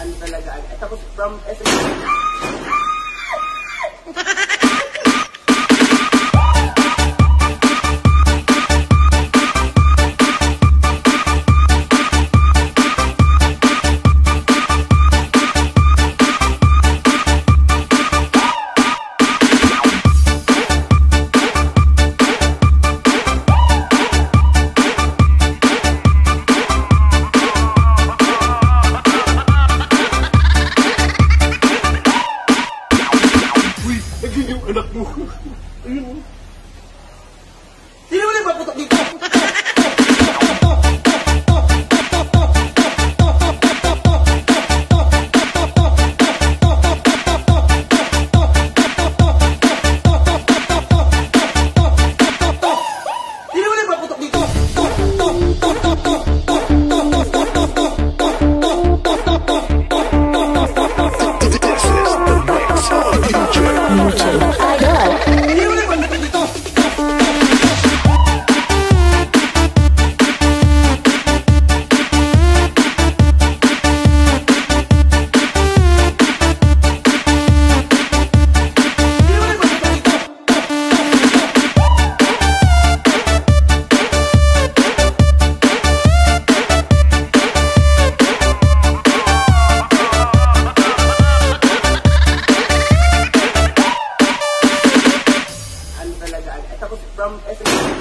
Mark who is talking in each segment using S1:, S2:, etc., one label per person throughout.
S1: Ano talaga? Tapos from SM.
S2: Anak mo. Ayun.
S1: Sino mo nagpaputok dito? Sino mo nagpaputok dito? Tapos from SM.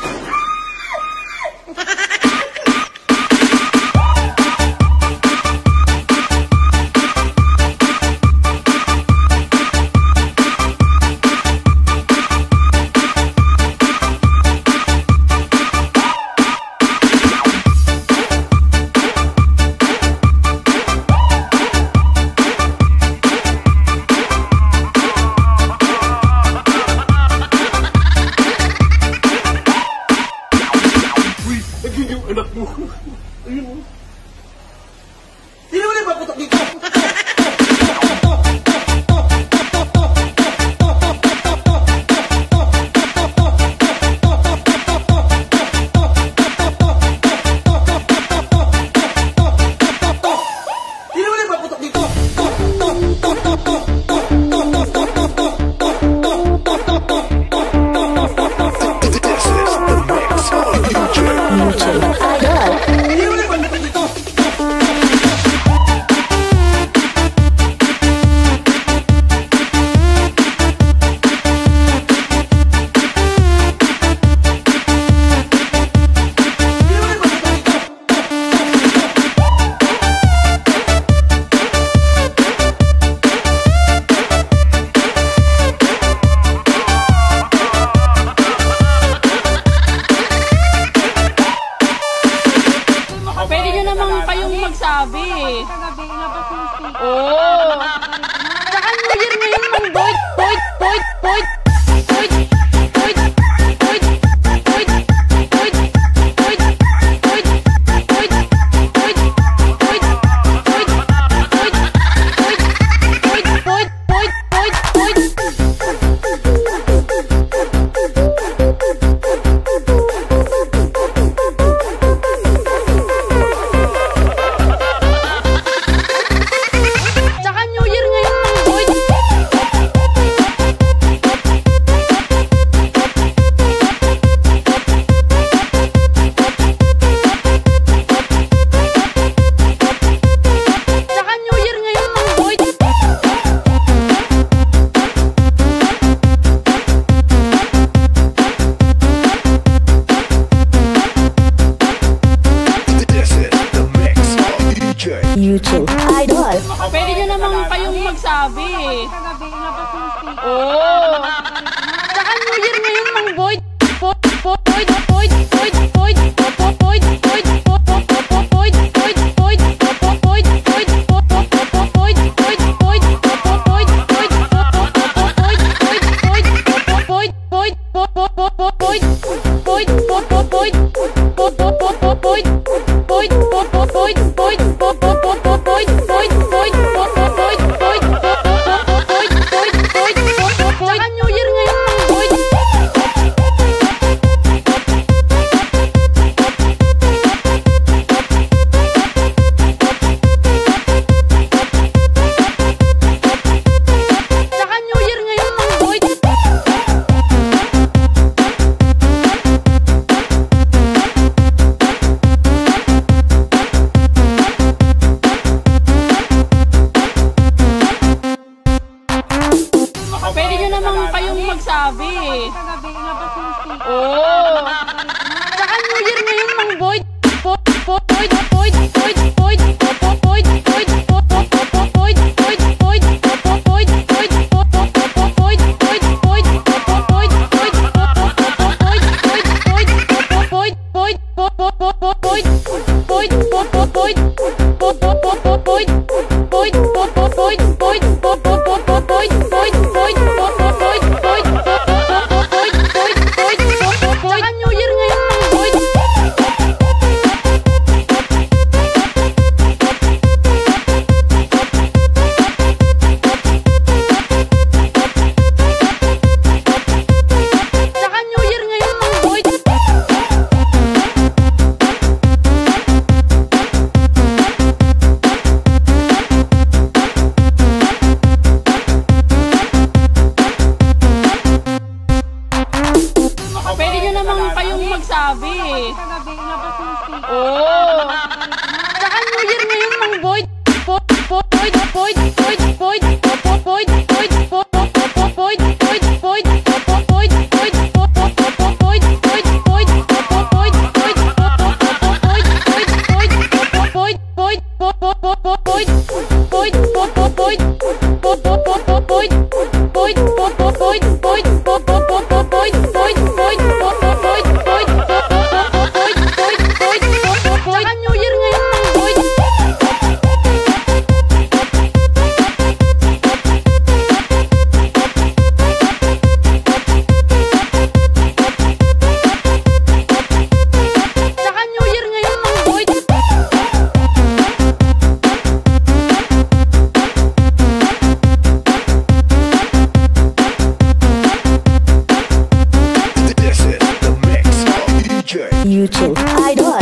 S2: Anak mo. Ayun.
S1: Sino mo nagpaputok dito? Sino mo nagpaputok dito?
S3: Magsabi. Oo. Tsaka New Year ngayon ng Boyd.
S4: YouTube Idol.
S3: Pwede nyo namang kayong magsabi. Oo. Tsaka New Year ngayon ng Boyd. Tsaka New Year ngayon ng Boyd.
S4: YouTube Idol.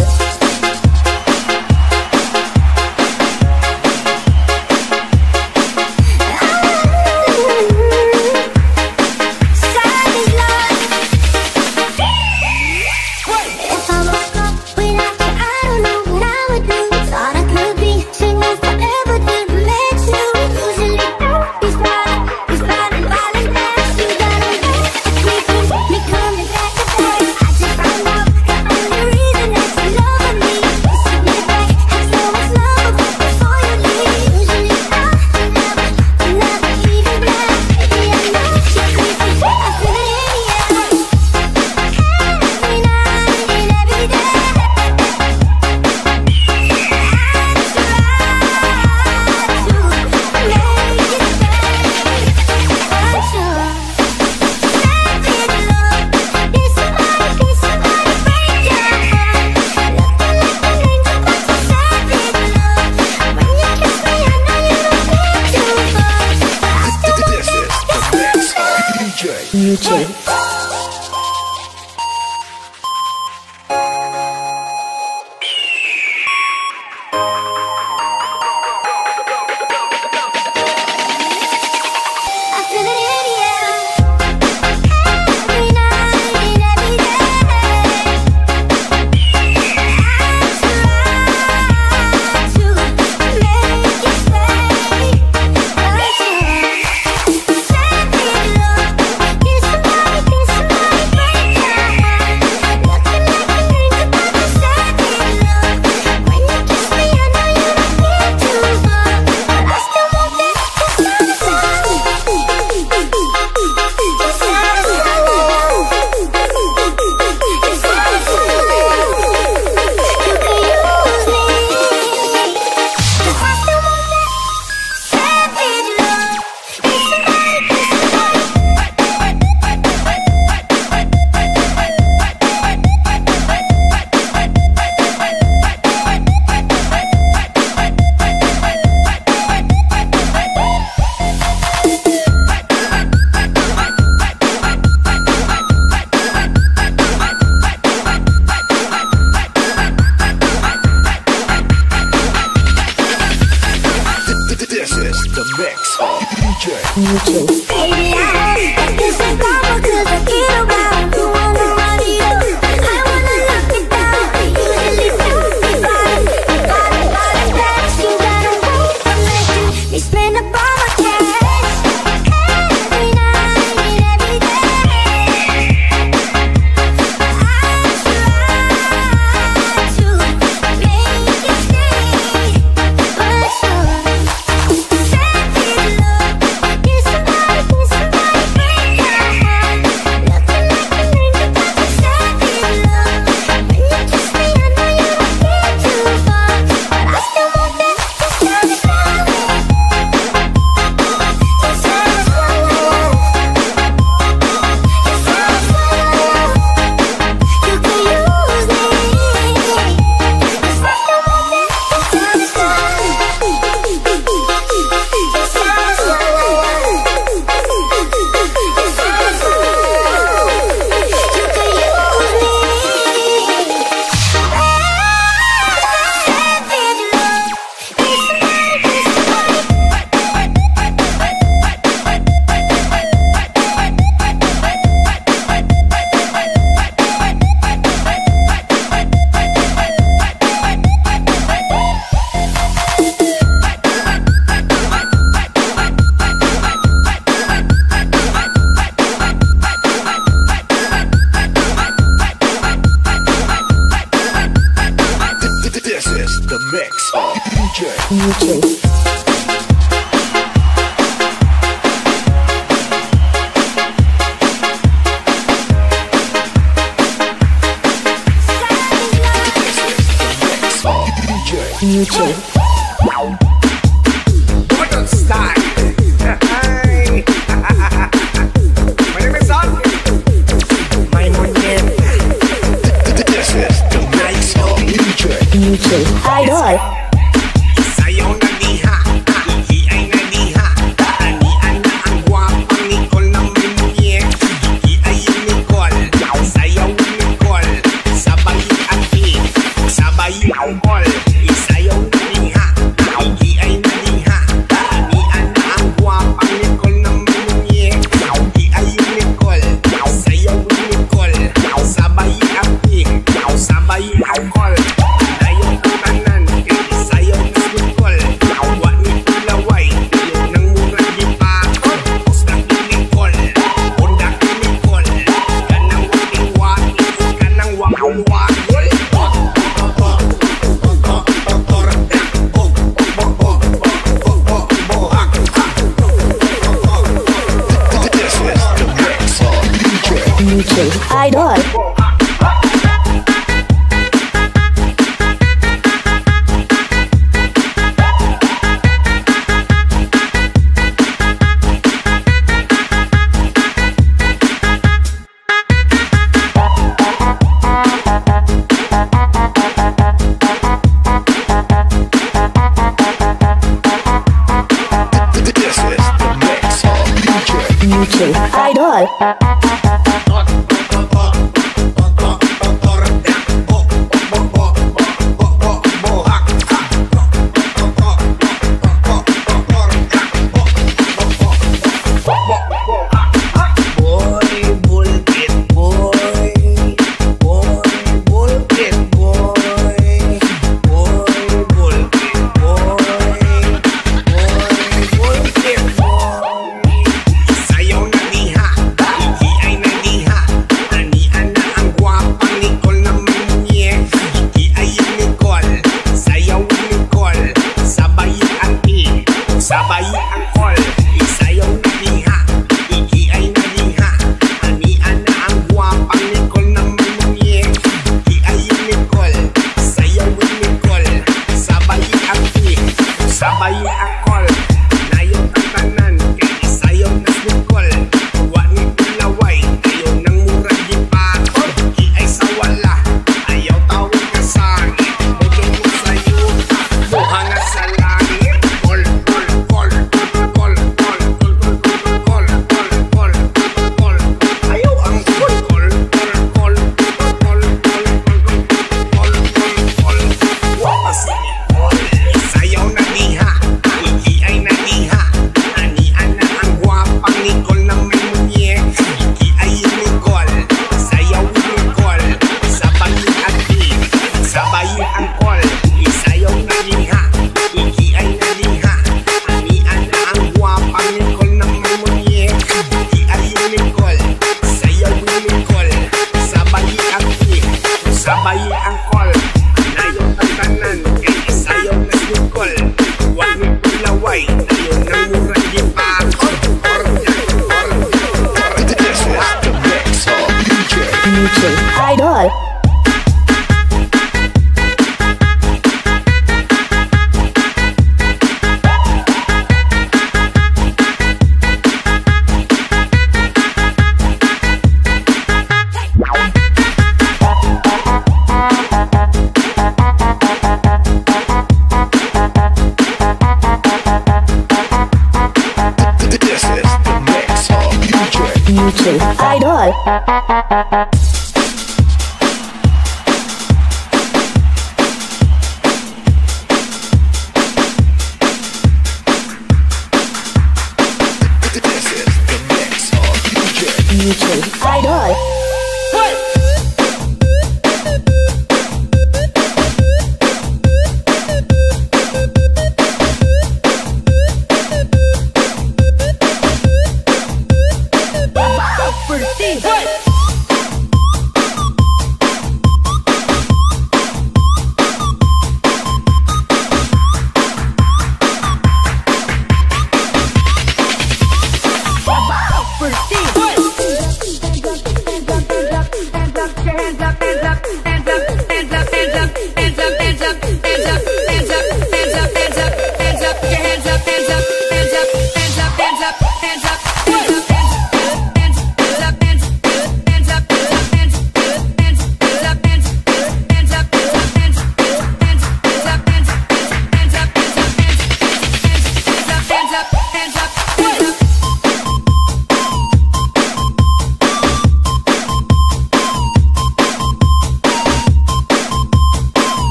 S4: YouTube. YouTube.
S5: Baby, I guess I'm wrong 'cause I get around. You wanna run it up, I wanna lock it down. Usually do me fine, fast. You gotta wait for me. We spend up all my cash every night and every day. I try to make it stay, but sure. Savage love is somebody.
S4: YouTube.
S6: Modern style. Hi. My name is Al. My name.
S4: This is the mix of YouTube Idol.
S6: Sayaw na diha, iki ay nadiha. Taanian na ang gwapang Nicole na may munyek. Iki ay yung Nicole, sayaw ni Nicole. Sabay ang ati, sabay ang call. Isayaw na diha, iki ay nadiha. Taanian na ang gwapang Nicole na may munyek. Iki ay yung Nicole, sayaw ni Nicole. Sabay ang ati, sabay ang call. Dayong tanan, isayaw na Nicole. Wa ni kulaway, yun ang murag gipakot. Usda ni Nicole, unda ni Nicole. Kanang wati-wati, kanang wakul-wakul.
S4: This is the mix of YouTube Idol. This is the mix of YouTube Idol.
S6: Boy, bulkit, boy. Boy, bulkit, boy. Boy, bulkit, boy. Boy, bulkit, boy. Sayaw na diha, iki ay nadiha. Anian na ang gwapang Nicole na may munyek. Iki ay yung Nicole, sayaw ni Nicole. Sabay ang i, sabay ang call. Isayaw na diha, iki ay nadiha. Anian na ang gwapang Nicole na may munyek. Iki ay yung Nicole, sayaw ni Nicole. Sabay ang i, sabay ang call. Nayong tatanan, kay isayaw na Nicole. Wa ni kulaway, ayaw nang murag gipakot. Iki ay sawala, ayaw tawag ka sangit. Mudong mo sayo, buha nga sa langit. Call, call, call, call, call, call, call, call, call, call. Ayaw ang call, call, call, call, call, call, call, call. Wa pa si Nicole, isayaw na diha, iki ay nadiha. Anian na ang gwapang Nicole na may munyek. Iki ay yung Nicole, sayaw ni Nicole. Sabay ang ati, sabay ang call. Isayaw na diha, iki ay nadiha. Anian na ang gwapang Nicole na may munyek. Iki ay yung Nicole, sayaw ni Nicole. Sabay ang ati, sabay ang call. Nayong tatanan, kay isayaw na Nicole. Wa ni kulaway, ayaw nang murag gipakot.
S4: This is the mix of YouTube Idol. This is the mix of YouTube Idol. This is the mix of YouTube Idol.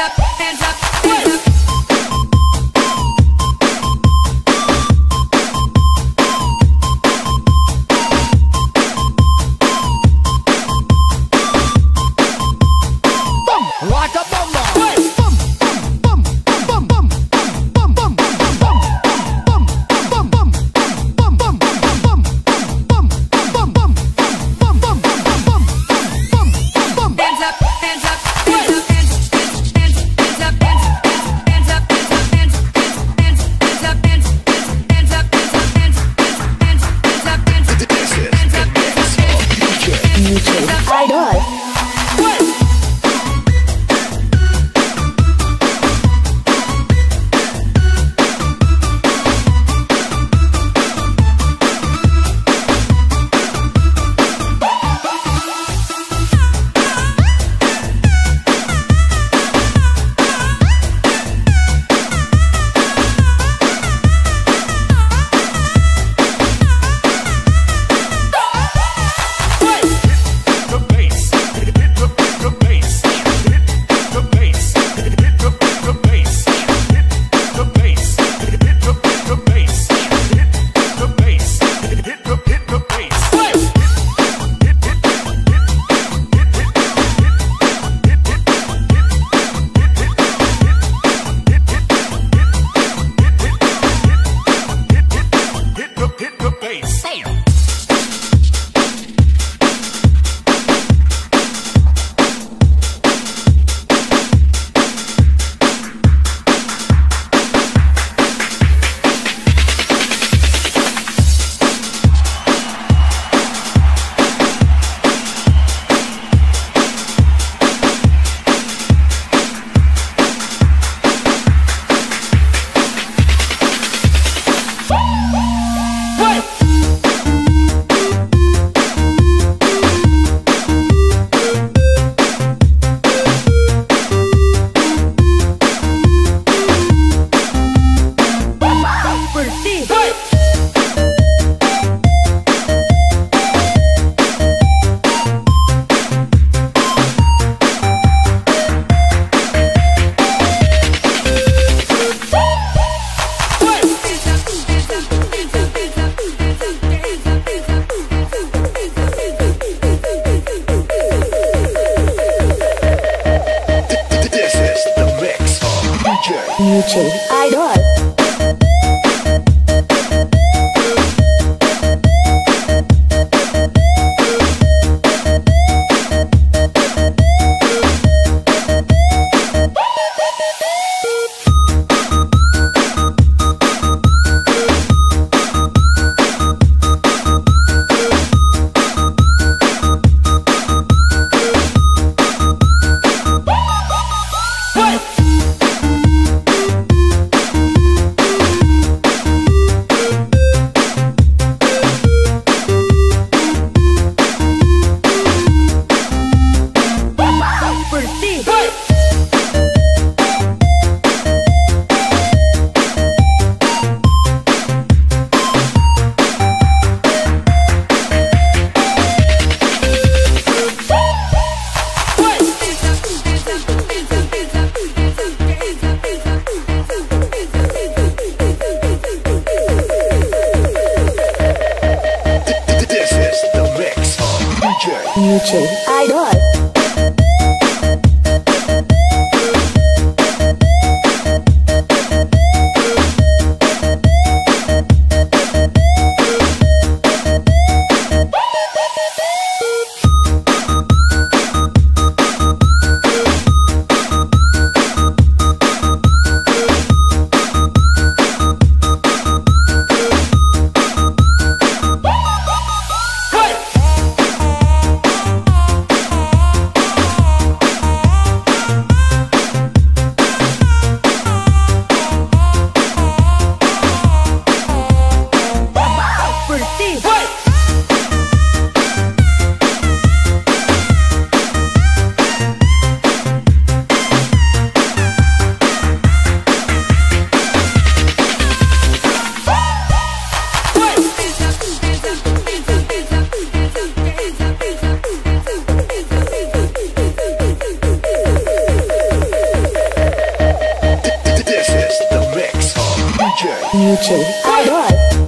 S4: DJ Idol. DJ Idol. Future Idol.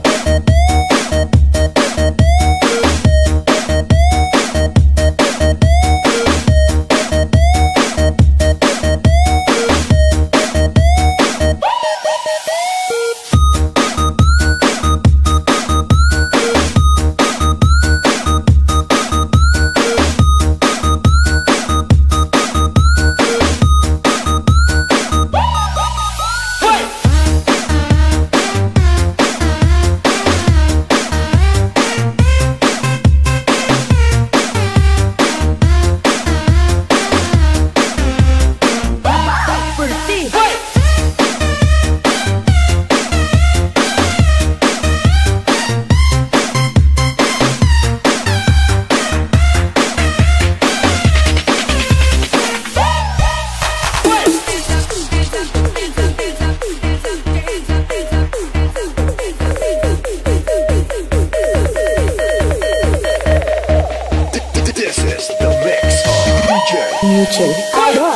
S4: Future Idol.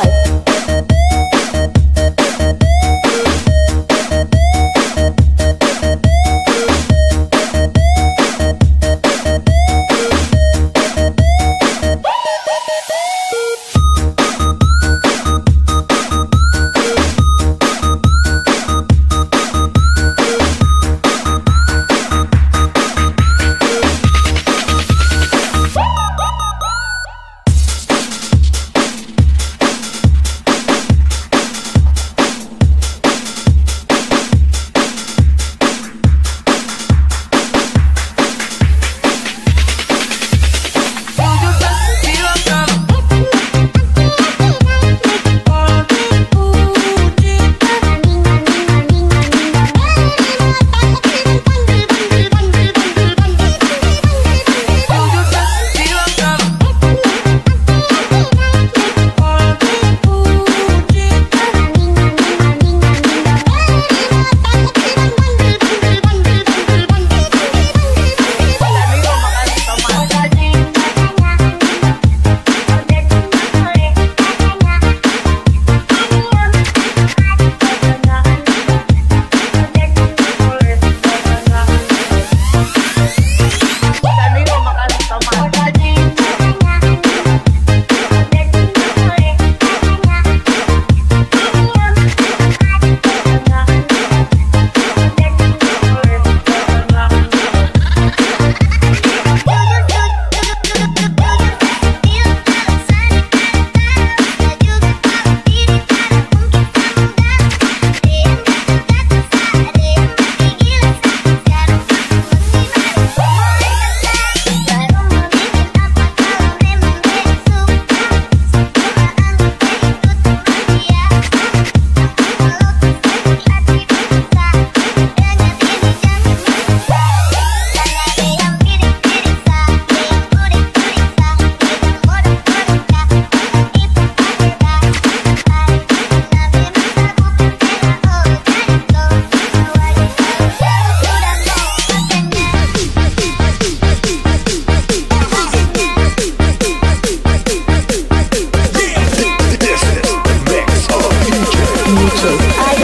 S4: Future Idol.